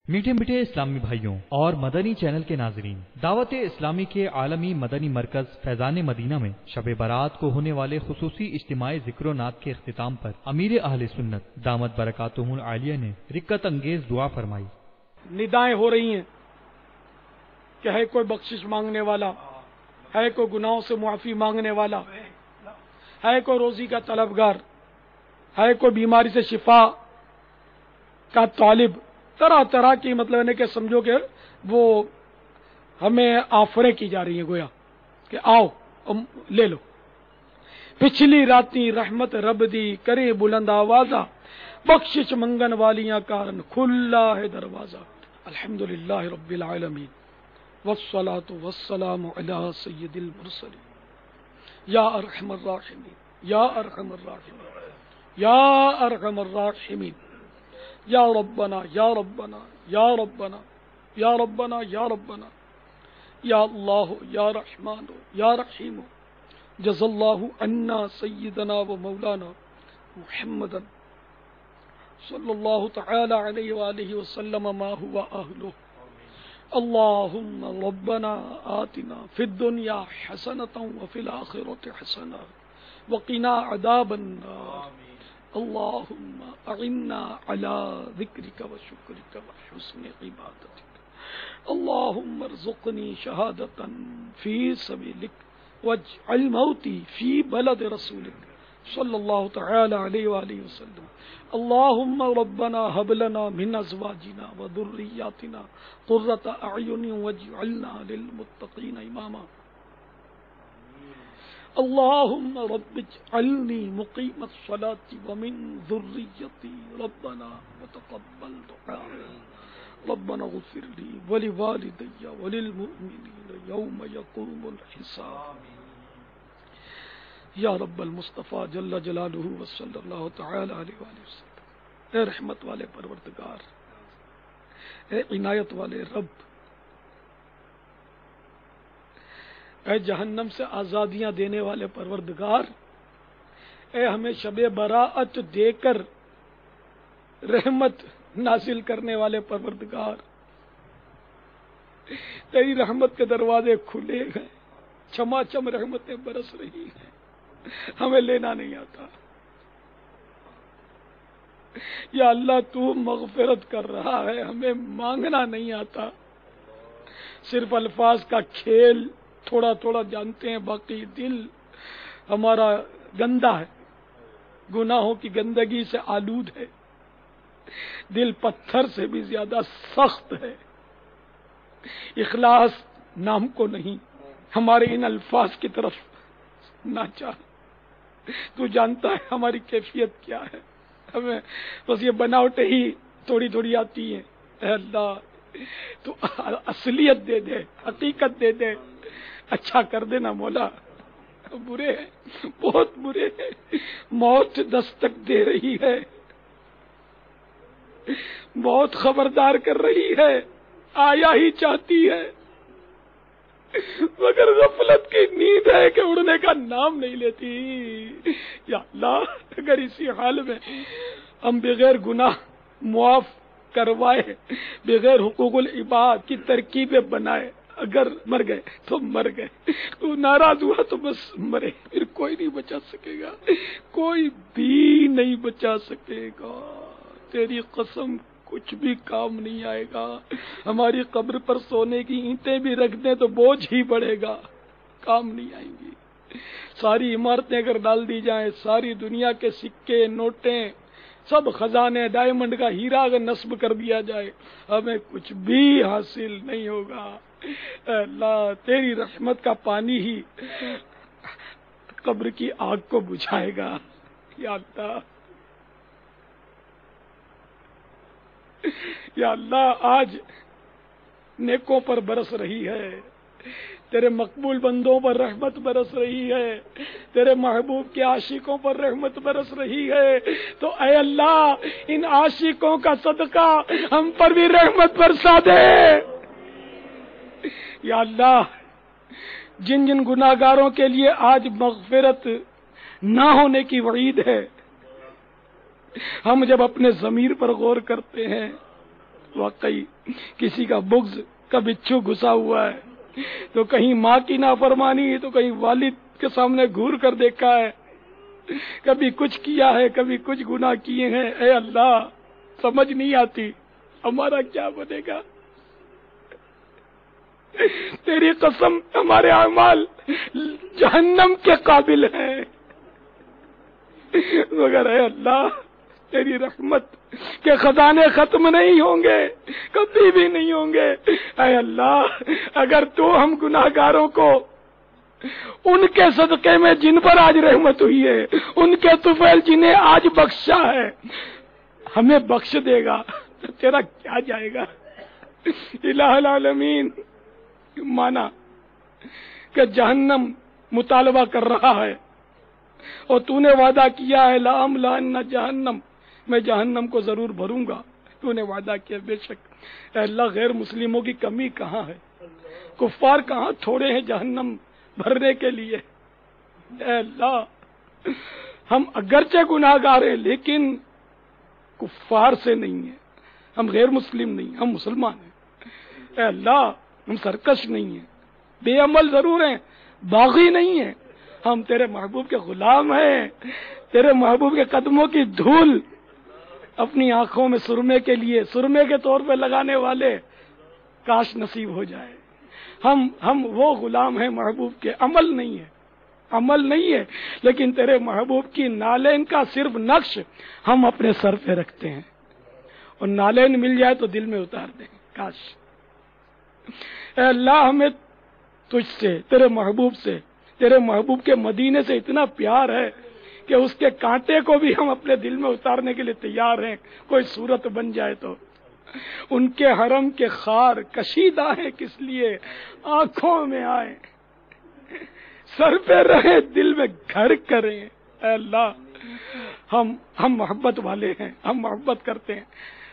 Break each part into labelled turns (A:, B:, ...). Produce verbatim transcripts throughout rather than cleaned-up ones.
A: میٹھے میٹھے اسلامی بھائیوں اور مدنی چینل کے ناظرین، دعوت اسلامی کے عالمی مدنی مرکز فیضان مدینہ میں شب برات کو ہونے والے خصوصی اجتماعی ذکر و نات کے اختتام پر امیر اہل سنت دامت برکاتہم العالیہ نے رقت انگیز دعا فرمائی۔
B: ندائیں ہو رہی ہیں کہ ہے کوئی بخشش مانگنے والا، ہے کوئی گناہوں سے معافی مانگنے والا، ہے کوئی روزی کا طلبگار، ہے کوئی بیماری سے شفا کا طالب، طرح طرح کی مطلب ہے کہ سمجھو کہ وہ ہمیں آفریں کی جا رہی ہیں، گویا کہ آؤ لے لو۔ پچھلی راتی رحمت رب دی کرے بلند آوازہ، بخشش منگن والیاں کارن کھلا ہے دروازہ۔ الحمدللہ رب العالمین والصلاة والسلام علی سید المرسلین یا ارحم الراحمین یا ارحم الراحمین یا ارحم الراحمین یا ربنا یا ربنا یا ربنا یا ربنا یا ربنا یا اللہ یا رحمان یا رحیم جزا اللہ عنا سیدنا و مولانا محمدا صلی اللہ تعالی علیہ وآلہ وسلم ما ہوا اہلہ۔ اللہم ربنا آتنا فی الدنیا حسنة وفی الآخرة حسنة وقنا عذاب النار۔ اللہم اعنا علی ذکرک و شکرک و حسن عبادتک۔ اللہم ارزقنی شہادتا فی سبیلک واجعل موتی فی بلد رسولک صلی اللہ تعالی علیہ وآلہ وسلم۔ اللہم ربنا هب لنا من ازواجنا و ذریاتنا قرۃ اعین واجعلنا للمتقین اماما۔ اللہم رب اجعلنی مقیم الصلاة ومن ذریتی ربنا وتقبل دعائی۔ ربنا اغفر لی ولوالدی وللمؤمنین یوم یقوم الحساب۔ یا رب المصطفیٰ جل جلالہ وصلی اللہ تعالی علیہ وآلہ وسلم۔ اے رحمت والے پروردگار، اے عنایت والے رب، اے جہنم سے آزادیاں دینے والے پروردگار، اے ہمیں شب براءت دے کر رحمت نازل کرنے والے پروردگار، تیری رحمت کے دروازے کھلے ہیں، چما چم رحمتیں برس رہی ہیں، ہمیں لینا نہیں آتا۔ یا اللہ تو مغفرت کر رہا ہے، ہمیں مانگنا نہیں آتا، صرف الفاظ کا کھیل تھوڑا تھوڑا جانتے ہیں، باقی دل ہمارا گندا ہے، گناہوں کی گندگی سے آلود ہے، دل پتھر سے بھی زیادہ سخت ہے، اخلاص نام کو نہیں، ہمارے ان الفاظ کی طرف نہ چاہ، تو جانتا ہے ہماری کیفیت کیا ہے، ہمیں بس یہ بناوٹیں ہی تھوڑی تھوڑی آتی ہیں۔ اے اللہ تو اصلیت دے دے، حقیقت دے دے، اچھا کر دینا مولا۔ برے ہیں، بہت برے ہیں، موت دستک دے رہی ہے، موت خبردار کر رہی ہے، آیا ہی چاہتی ہے، مگر غفلت کی نیند ہے کہ اڑنے کا نام نہیں لیتی۔ یا اللہ اگر اسی حال میں ہم بغیر گناہ معاف کروائے، بغیر حقوق العباد کی ترکیبیں بنائے، اگر مر گئے تو مر گئے، تو ناراض ہوا تو بس مرے، پھر کوئی نہیں بچا سکے گا، کوئی بھی نہیں بچا سکے گا، تیری قسم کچھ بھی کام نہیں آئے گا۔ ہماری قبر پر سونے کی اینٹیں بھی رکھ دیں تو بوجھ ہی بڑھے گا، کام نہیں آئیں گی۔ ساری عمارتیں اگر ڈال دی جائیں، ساری دنیا کے سکے نوٹیں سب خزانے ڈائمنڈ کا ہیرا اگر نصب کر دیا جائے، ہمیں کچھ بھی حاصل نہیں ہوگا۔ اے اللہ تیری رحمت کا پانی ہی قبر کی آگ کو بجھائے گا۔ یا اللہ یا اللہ آج نیکوں پر برس رہی ہے، تیرے مقبول بندوں پر رحمت برس رہی ہے، تیرے محبوب کے عاشقوں پر رحمت برس رہی ہے، تو اے اللہ ان عاشقوں کا صدقہ ہم پر بھی رحمت برسا دے۔ یا اللہ جن جن گناہگاروں کے لیے آج مغفرت نہ ہونے کی وعید ہے، ہم جب اپنے ضمیر پر غور کرتے ہیں واقعی کسی کا بغض کا بچھو گھسا ہوا ہے، تو کہیں ماں کی نافرمانی، تو کہیں والد کے سامنے گھور کر دیکھا ہے، کبھی کچھ کیا ہے، کبھی کچھ گناہ کیے ہیں۔ اے اللہ سمجھ نہیں آتی ہمارا کیا بنے گا، تیری قسم ہمارے اعمال جہنم کے قابل ہیں، مگر اے اللہ تیری رحمت کے خزانے ختم نہیں ہوں گے، کبھی بھی نہیں ہوں گے۔ اے اللہ اگر تو ہم گناہگاروں کو ان کے صدقے میں جن پر آج رحمت ہوئی ہے، ان کے طفیل جنہیں آج بخشا ہے، ہمیں بخش دے گا تو تیرا کیا جائے گا۔ الہ العالمین مانا کہ جہنم مطالبہ کر رہا ہے اور تو نے وعدہ کیا ہے لَأَمْلَأَنَّ جہنم، میں جہنم کو ضرور بھروں گا، تو نے وعدہ کیا۔ بے شک اے اللہ غیر مسلموں کی کمی کہاں ہے، کفار کہاں تھوڑے ہیں جہنم بھرنے کے لیے۔ اے اللہ ہم اگرچہ گناہگار ہیں لیکن کفار سے نہیں ہیں، ہم غیر مسلم نہیں، ہم مسلمان ہیں۔ اے اللہ ہم سرکش نہیں ہیں، بے عمل ضرور ہیں، باغی نہیں ہیں، ہم تیرے محبوب کے غلام ہیں، تیرے محبوب کے قدموں کی دھول اپنی آنکھوں میں سرمے کے لیے سرمے کے طور پہ لگانے والے کاش نصیب ہو جائے۔ ہم ہم وہ غلام ہیں محبوب کے، عمل نہیں ہے، عمل نہیں ہے، لیکن تیرے محبوب کی نالین کا صرف نقش ہم اپنے سر پہ رکھتے ہیں، اور نالین مل جائے تو دل میں اتار دیں کاش۔ اے اللہ ہمیں تجھ سے، تیرے محبوب سے، تیرے محبوب کے مدینے سے اتنا پیار ہے کہ اس کے کانٹے کو بھی ہم اپنے دل میں اتارنے کے لیے تیار ہیں، کوئی صورت بن جائے تو۔ ان کے حرم کے خار کشیدہ ہیں کس لیے، آنکھوں میں آئے، سر پہ رہے، دل میں گھر کریں۔ اے اللہ ہم ہم محبت والے ہیں، ہم محبت کرتے ہیں،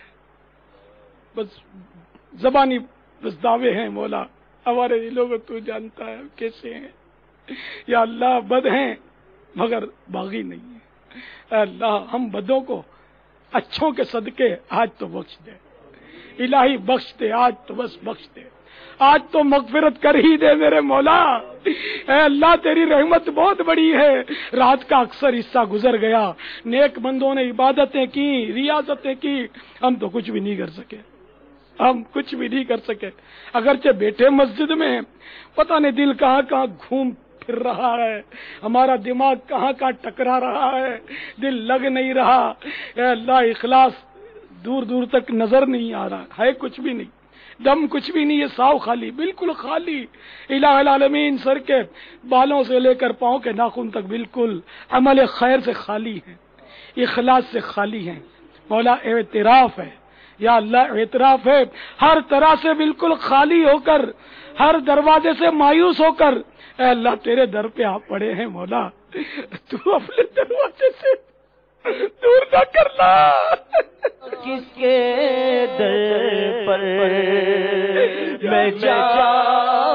B: بس زبانی بس دعوے ہیں مولا، ہمارے دلوں کو تو جانتا ہے کیسے ہیں۔ یا اللہ بد ہیں مگر باغی نہیں ہے۔ اے اللہ ہم بدوں کو اچھوں کے صدقے آج تو بخش دے، الہی بخش دے، آج تو بس بخش دے، آج تو مغفرت کر ہی دے میرے مولا۔ اے اللہ تیری رحمت بہت بڑی ہے، رات کا اکثر حصہ گزر گیا، نیک بندوں نے عبادتیں کی، ریاضتیں کی، ہم تو کچھ بھی نہیں کر سکے، ہم کچھ بھی نہیں کر سکے، اگرچہ بیٹھے مسجد میں ہیں، پتہ نہیں دل کہاں کہاں گھوم پھر رہا ہے، ہمارا دماغ کہاں کہاں ٹکرا رہا ہے، دل لگ نہیں رہا۔ اے اللہ اخلاص دور دور تک نظر نہیں آ رہا ہے، کچھ بھی نہیں، دم کچھ بھی نہیں ہے، ساؤ خالی، بالکل خالی۔ الہ العالمین سر کے بالوں سے لے کر پاؤں کے ناخن تک بالکل عمل خیر سے خالی ہیں، اخلاص سے خالی ہیں۔ مولا اعتراف ہے، یا اللہ اعتراف ہے، ہر طرح سے بالکل خالی ہو کر، ہر دروازے سے مایوس ہو کر اے اللہ تیرے در پہ آپ پڑے ہیں مولا، تو اپنے دروازے سے دور نہ کرنا۔
C: کس کے در پر میں جاؤں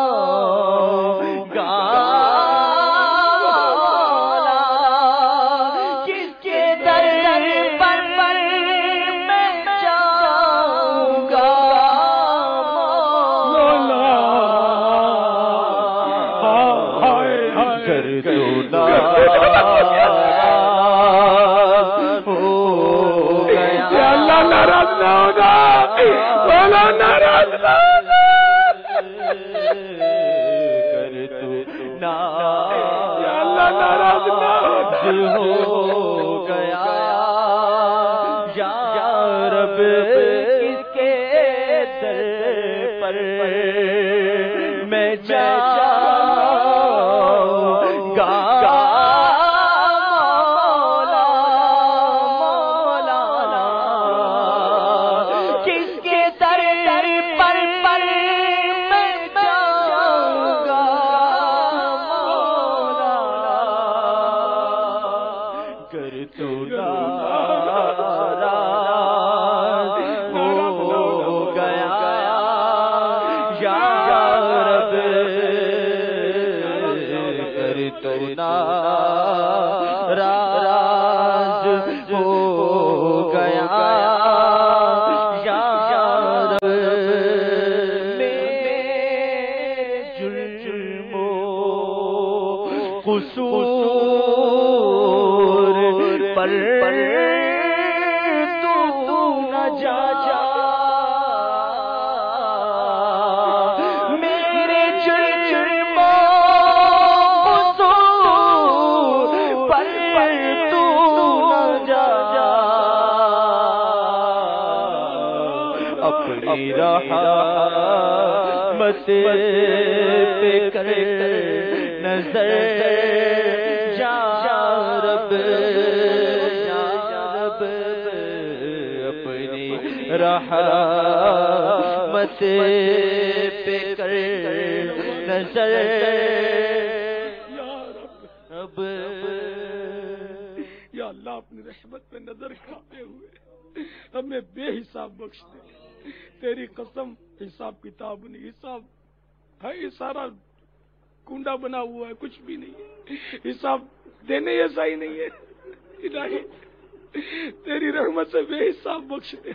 C: گا، کس کے در پر میں جاؤں گا مولا، گر تو
B: ناراض نہ ہوگا مولا، ناراض نہ ہوگا، یا اللہ ناراض نہ
C: ہو گیا یا رب، کس کے در پر میں جاؤں گا راز ہو گیا یا قصور پر تو نہ جا جا میرے جرموں قصور پر تو نہ جا جا اپنی رحمت پہ کر نظر جا رب جا رب اپنی رحمت پہ کر نظر رب
B: یا اللہ اپنی رحمت پہ نظر کھاتے ہوئے ہمیں بے حساب بخش دے. تیری قسم حساب کتاب نہیں، حساب ہے یہ سارا کنڈا بنا ہوا ہے، کچھ بھی نہیں ہے، حساب دینے ایسا ہی نہیں ہے. الہی تیری رحمت سے بے حساب بخش دے.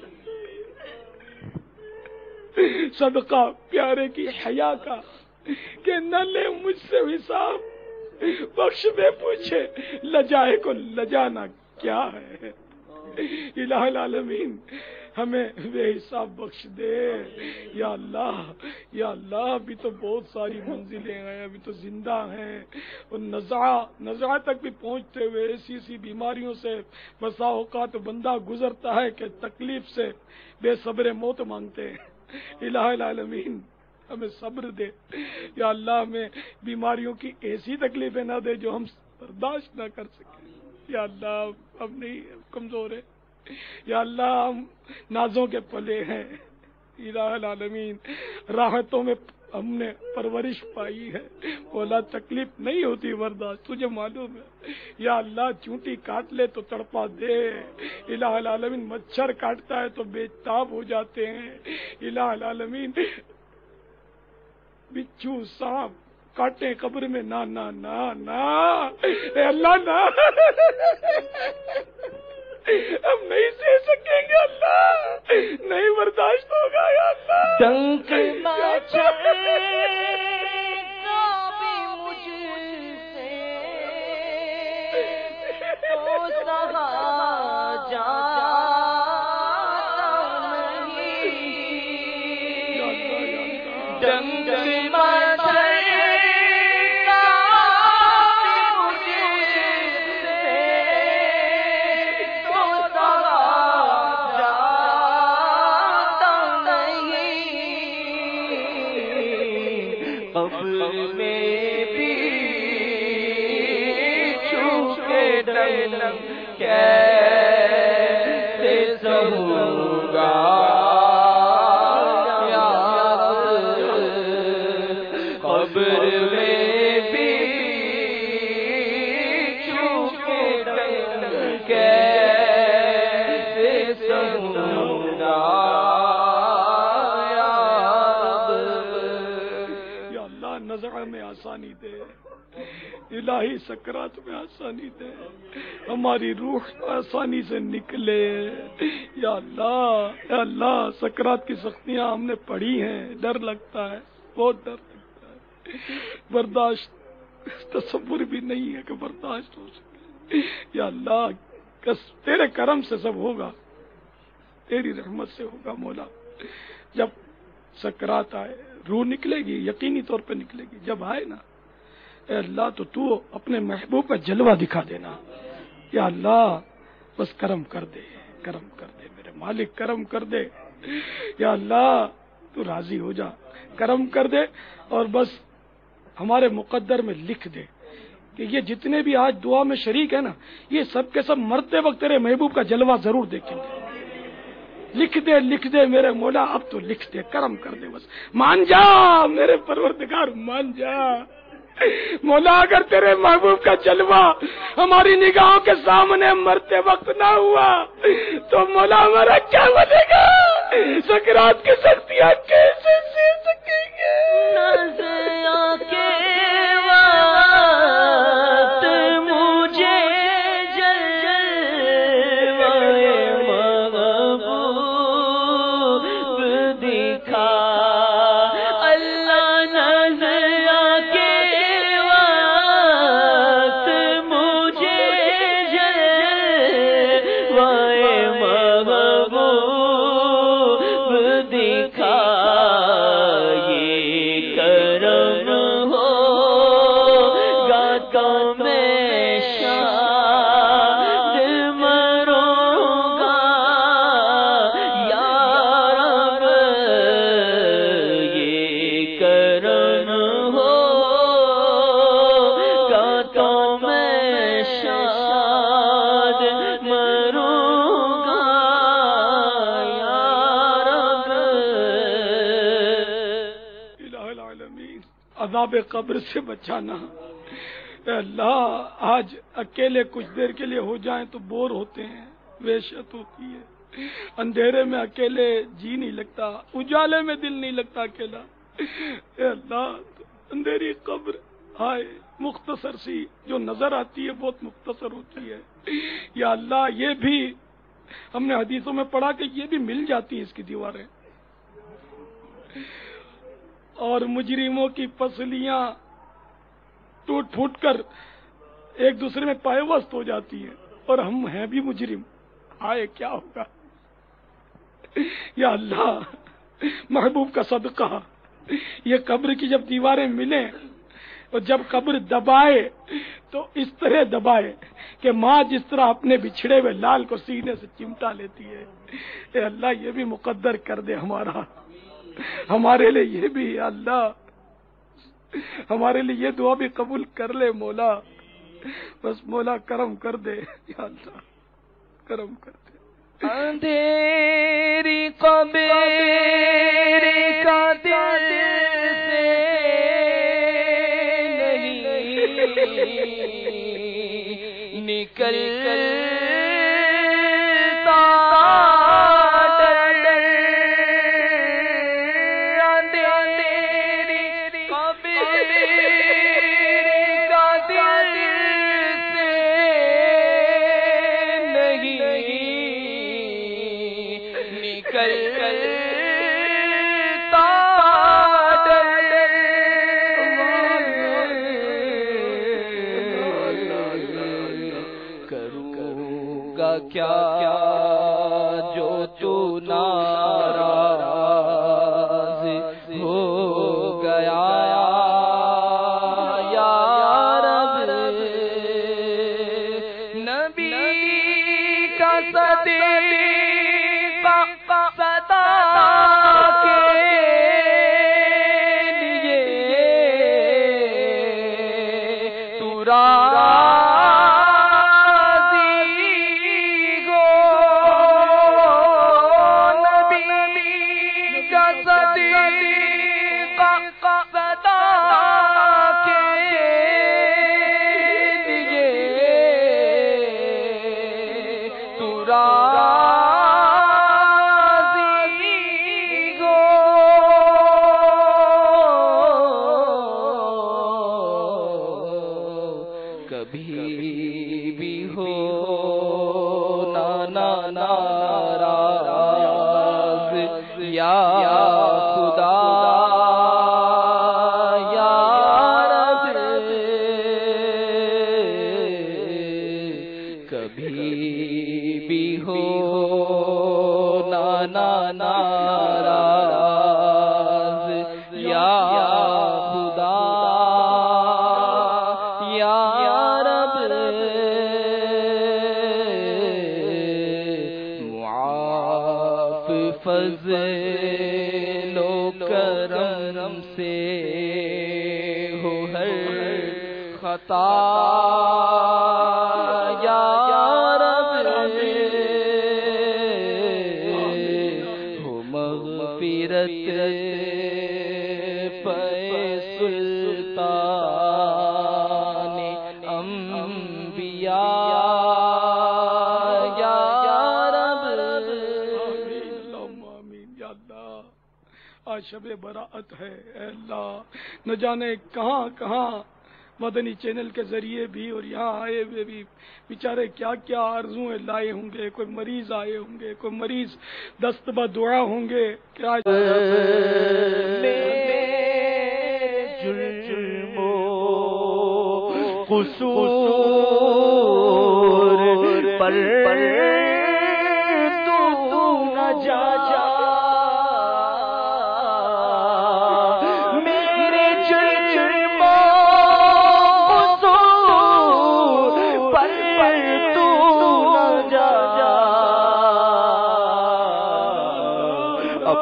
B: صدقہ پیارے کی حیا کا کہ نہ لے مجھ سے حساب، بخش دے پوچھے لجائے کو لجانا کیا ہے. الہ العالمین ہمیں بے حساب بخش دے. یا اللہ یا اللہ ابھی تو بہت ساری منزلیں ہیں، ابھی تو زندہ ہیں، اور نزعہ نزعہ تک بھی پہنچتے ہوئے ایسی ایسی بیماریوں سے بسا اوقات بندہ گزرتا ہے کہ تکلیف سے بے صبر موت مانگتے ہیں. الہ العالمین ہمیں صبر دے. یا اللہ ہمیں بیماریوں کی ایسی تکلیفیں نہ دے جو ہم برداشت نہ کر سکیں. یا اللہ ہم نہیں کمزور ہیں، یا اللہ ہم نازوں کے پلے ہیں. الہ العالمین راحتوں میں ہم نے پرورش پائی ہے، اولا تکلیف نہیں ہوتی برداشت، تجھے معلوم ہے. یا اللہ چونٹی کاٹ لے تو تڑپا دے. الہ العالمین مچھر کاٹتا ہے تو بے تاب ہو جاتے ہیں. الہ العالمین بچھو سانپ کاٹے قبر میں نہ نہ نہ نہ اے اللہ نہ ہم نہیں سہ سکیں گے اللہ، نہیں برداشت ہوگا. یا اللہ
C: ڈنک مچھر کا بھی مجھ سے تو سہا جاتا نہیں. ڈنک کیسے سہوں گا قبر میں بھی چوکے کیسے سہوں گا.
B: یا اللہ نزع میں آسانی دے، الہی سکرات میں آسانی دے، ہماری روح آسانی سے نکلے. یا اللہ یا اللہ سکرات کی سختیاں ہم نے پڑھی ہیں، ڈر لگتا ہے، بہت ڈر لگتا ہے، برداشت تصور بھی نہیں ہے کہ برداشت ہو سکے. یا اللہ کس تیرے کرم سے سب ہوگا، تیری رحمت سے ہوگا مولا. جب سکرات آئے روح نکلے گی، یقینی طور پہ نکلے گی. جب آئے نا اے اللہ تو تو اپنے محبوب کا جلوہ دکھا دینا. یا اللہ بس کرم کر دے، کرم کر دے میرے مالک، کرم کر دے. یا اللہ تو راضی ہو جا، کرم کر دے، اور بس ہمارے مقدر میں لکھ دے کہ یہ جتنے بھی آج دعا میں شریک ہے نا، یہ سب کے سب مرتے وقت تیرے محبوب کا جلوہ ضرور دیکھیں گے. لکھ دے لکھ دے میرے مولا، اب تو لکھ دے، کرم کر دے، بس مان جا میرے پروردگار، مان جا مولا. اگر تیرے محبوب کا جلوہ ہماری نگاہوں کے سامنے مرتے وقت نہ ہوا تو مولا ہمارا کیا بنے گا؟ سکرات کی سختیاں کیسے سہ سکیں گے؟
C: دکھائے کرم ہوگا تو میں شاد مروں گا یا رب یہ کرم ہوگا تو میں شاد مروں گا یا رب۔
B: الہ العالمین عذاب قبر سے بچانا۔ اے اللہ آج اکیلے کچھ دیر کے لیے ہو جائیں تو بور ہوتے ہیں، وحشت ہوتی ہے، اندھیرے میں اکیلے جی نہیں لگتا، اجالے میں دل نہیں لگتا اکیلا۔ اے اللہ اندھیری قبر ہائے مختصر سی جو نظر آتی ہے بہت مختصر ہوتی ہے، یا اللہ یہ بھی ہم نے حدیثوں میں پڑھا کہ یہ بھی مل جاتی ہیں اس کی دیواریں، اور مجرموں کی پسلیاں ٹوٹ پھوٹ کر ایک دوسرے میں پائے وسط ہو جاتی ہیں، اور ہم ہیں بھی مجرم، آئے کیا ہوگا؟ یا اللہ محبوب کا صدقہ یہ قبر کی جب دیواریں ملیں اور جب قبر دبائے تو اس طرح دبائے کہ ماں جس طرح اپنے بچھڑے ہوئے لال کو سینے سے چمٹا لیتی ہے۔ اے اللہ یہ بھی مقدر کر دے ہمارا، ہمارے لیے یہ بھی، یا اللہ ہمارے لیے یہ دعا بھی قبول کر لے مولا، بس مولا کرم کر دے، یا اللہ کرم کر دے۔
C: اندھیری قبر کا دل سے نہیں نکلتا ڈر، اندھیری قبر کا دل سے نہیں نکلتا کیا جو تو ناراض ہو گیا یا رب، نبی کا صدیقہ صدا کے لیے تو فضل و کرم سے ہو ہر خطا یا رب، ہو مغفرت پہ سلطان انبیاء
B: شب براعت ہے۔ اے اللہ نہ جانے کہاں کہاں مدنی چینل کے ذریعے بھی اور یہاں آئے ہوئے بھی بیچارے کیا کیا آرزویں لائے ہوں گے، کوئی مریض آئے ہوں گے، کوئی مریض دست بدعا ہوں گے، کیا
C: جرم و قصور پر تو نہ جا جا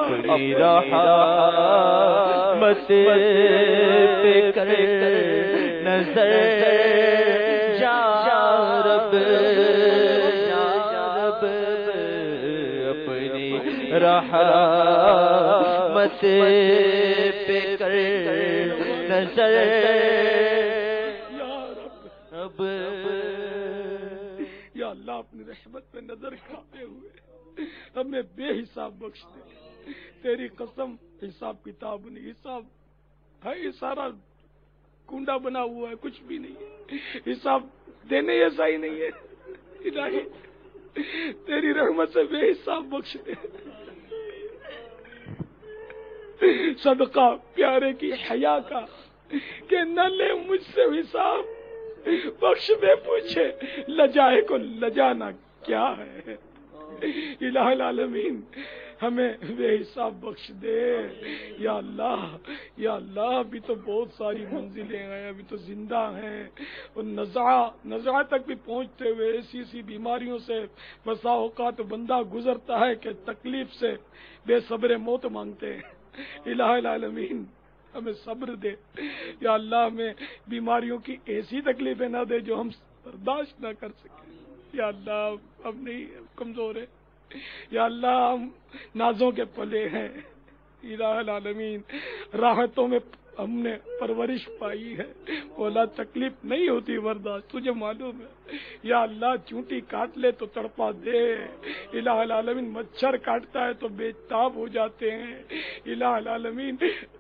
C: اپنی رحمت پہ کر نظر جا رب اپنی رحمت پہ کر نظر رب
B: یا اللہ اپنی رحمت پہ نظر کھاتے ہوئے ہمیں بے حساب بخش دے. تیری قسم حساب کتاب نہیں، حساب ہے یہ سارا کنڈا بنا ہوا ہے، کچھ بھی نہیں ہے، حساب دینے ایسا ہی نہیں ہے. الہی تیری رحمت سے بے حساب بخش دے. صدقہ پیارے کی حیا کا کہ نہ لے مجھ سے حساب، بخش دے پوچھے لجائے کو لجانا کیا ہے. الہ العالمین ہمیں بے حساب بخش دے. یا اللہ یا اللہ ابھی تو بہت ساری منزلیں ہیں، ابھی تو زندہ ہیں، اور نزع نزع تک بھی پہنچتے ہوئے ایسی ایسی بیماریوں سے بسا اوقات بندہ گزرتا ہے کہ تکلیف سے بے صبر موت مانگتے ہیں. الہ العالمین ہمیں صبر دے. یا اللہ ہمیں بیماریوں کی ایسی تکلیفیں نہ دے جو ہم برداشت نہ کر سکیں. یا اللہ اب نہیں کمزور ہے. یا اللہ ہم نازوں کے پلے ہیں. الہ العالمین راحتوں میں ہم نے پرورش پائی ہے، بولا تکلیف نہیں ہوتی برداشت، تجھے معلوم ہے. یا اللہ چونٹی کاٹ لے تو تڑپا دے. الہ العالمین مچھر کاٹتا ہے تو بے تاب ہو جاتے ہیں. الہ العالمین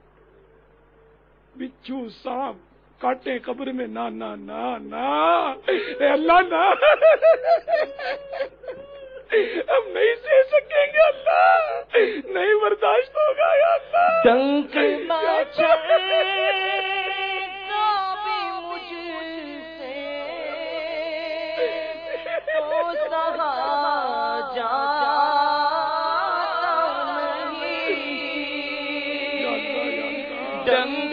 B: بچھو سانپ کاٹے قبر میں نہ نہ نہ نہ اے اللہ نہ ہم نہیں سہ سکیں گے اللہ، نہیں برداشت ہوگا. یا اللہ
C: ڈنک مچھر کا بھی مجھ سے تو سہا جاتا نہیں. ڈنک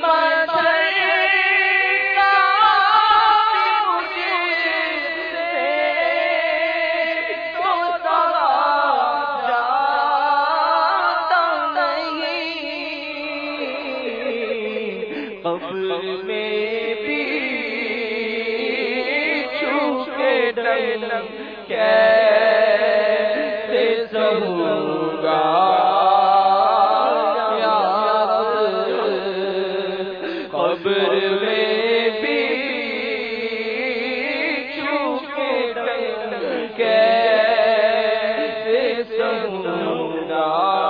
C: کیسے سہوں گا قبر میں بھی چوکے کیسے سہوں گا.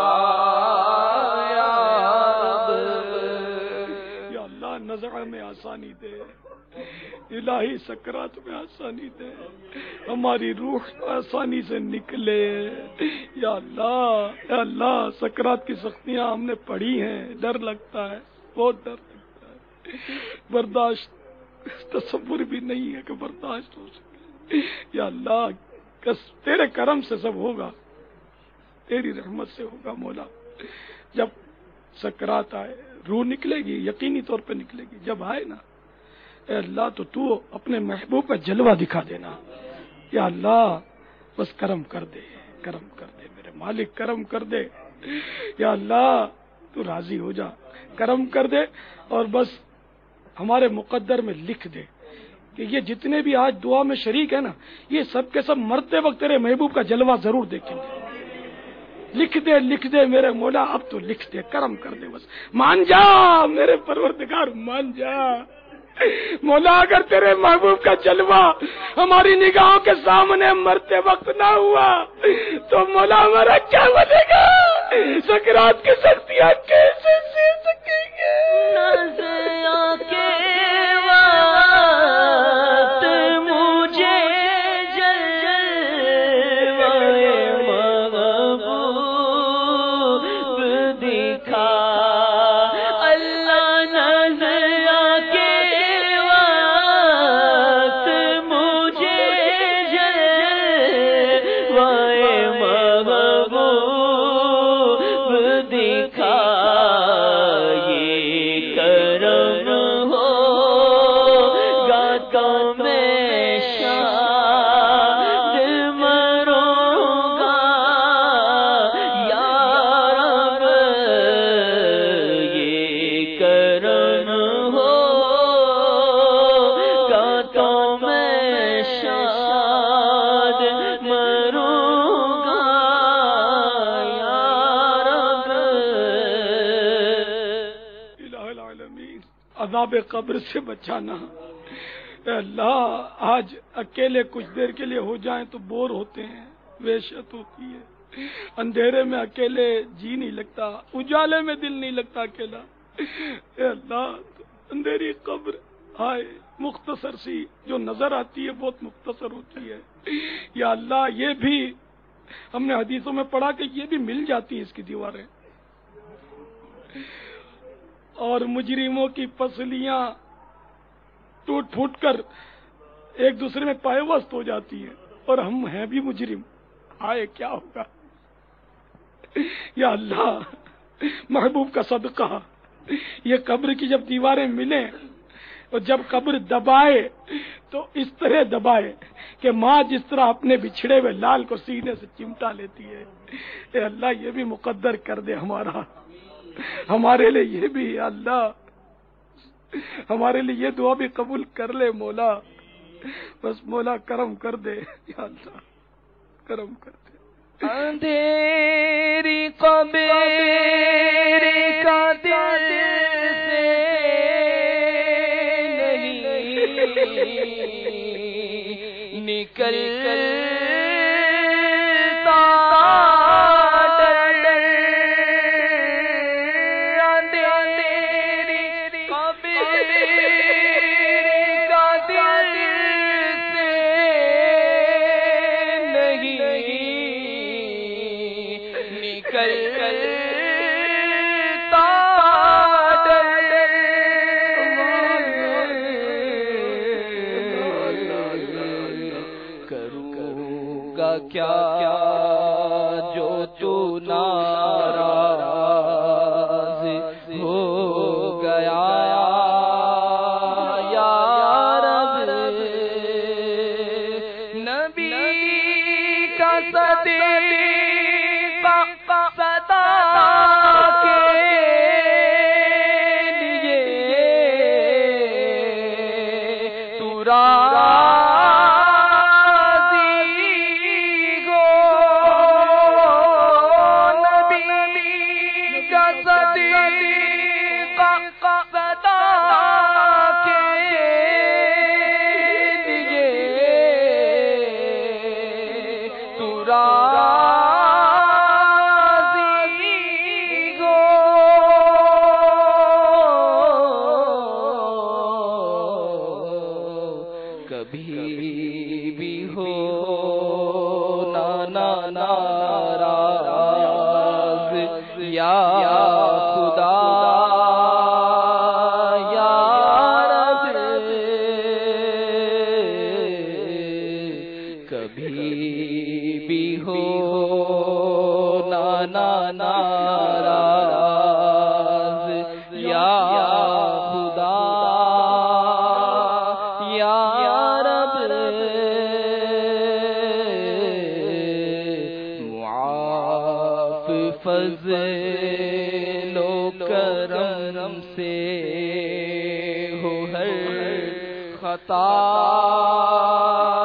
B: یا اللہ نزع میں آسانی دے، الہی سکرات میں آسانی دے، ہماری روح آسانی سے نکلے. یا اللہ یا اللہ سکرات کی سختیاں ہم نے پڑھی ہیں، ڈر لگتا ہے، بہت ڈر لگتا ہے، برداشت تصور بھی نہیں ہے کہ برداشت ہو سکے. یا اللہ کس تیرے کرم سے سب ہوگا، تیری رحمت سے ہوگا. مولا جب سکرات آئے روح نکلے گی، یقینی طور پہ نکلے گی. جب آئے نا اے اللہ تو تو اپنے محبوب کا جلوہ دکھا دینا. یا اللہ بس کرم کر دے، کرم کر دے میرے مالک، کرم کر دے. یا اللہ تو راضی ہو جا، کرم کر دے، اور بس ہمارے مقدر میں لکھ دے کہ یہ جتنے بھی آج دعا میں شریک ہے نا، یہ سب کے سب مرتے وقت تیرے محبوب کا جلوہ ضرور دیکھیں گے. لکھ دے لکھ دے میرے مولا، اب تو لکھ دے، کرم کر دے، بس مان جا میرے پروردگار، مان جا مولا. اگر تیرے محبوب کا جلوہ ہماری نگاہوں کے سامنے مرتے وقت نہ ہوا تو مولا ہمارا کیا بنے گا؟ سکرات کی سختیاں کیسے سہ سکیں گے؟
C: نظر کے وقت مجھے جلوۂ محبوب دکھا.
B: عذاب قبر سے بچانا۔ اے اللہ آج اکیلے کچھ دیر کے لیے ہو جائیں تو بور ہوتے ہیں، وحشت ہوتی ہے، اندھیرے میں اکیلے جی نہیں لگتا، اجالے میں دل نہیں لگتا اکیلا۔ اے اللہ اندھیری قبر آئے مختصر سی جو نظر آتی ہے بہت مختصر ہوتی ہے، یا اللہ یہ بھی ہم نے حدیثوں میں پڑھا کہ یہ بھی مل جاتی ہیں اس کی دیواریں، اور مجرموں کی پسلیاں ٹوٹ پھوٹ کر ایک دوسرے میں پائے وست ہو جاتی ہیں، اور ہم ہیں بھی مجرم، آئے کیا ہوگا؟ یا اللہ محبوب کا صدقہ یہ قبر کی جب دیواریں ملیں اور جب قبر دبائے تو اس طرح دبائے کہ ماں جس طرح اپنے بچھڑے ہوئے لال کو سینے سے چمٹا لیتی ہے۔ اے اللہ یہ بھی مقدر کر دے ہمارا، ہمارے لیے یہ بھی، یا اللہ ہمارے لیے یہ دعا بھی قبول کر لے مولا، بس مولا کرم کر دے، یا اللہ کرم کر دے۔
C: اندھیری قبر کا دل سے نہیں نکلتا ڈر، اندھیری قبر کا دل سے نہیں نکلتا کیا جو تو ناراض ہو گیا یا رب، نبی کا صدیقہ صدا کے لیے تو فضل و کرم سے ہو ہر خطا